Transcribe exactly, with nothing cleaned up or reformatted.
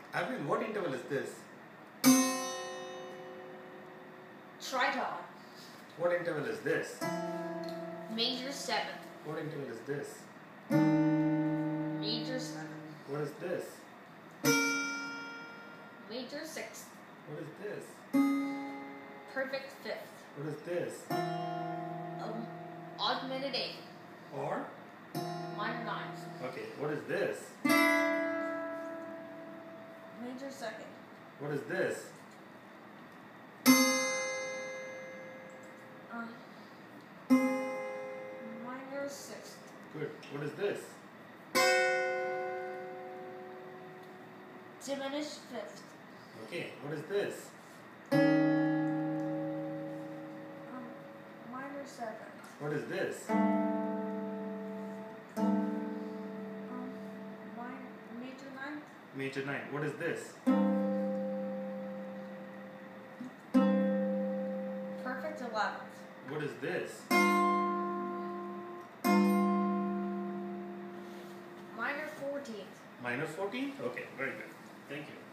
Avril, what interval is this? Tritone. What interval is this? Major seven. What interval is this? Major seven. What is this? Major six. What is this? Perfect fifth. What is this? Um, augmented eighth. Or? Minor ninth. Okay, what is this? Major second. What is this? Uh, minor sixth. Good. What is this? Diminished fifth. Okay, what is this? Um, minor seventh. What is this? Um, minor, major ninth. Major nine. What is this? Perfect eleventh. What is this? Minor fourteenth. Minor fourteen? Okay, very good. Thank you.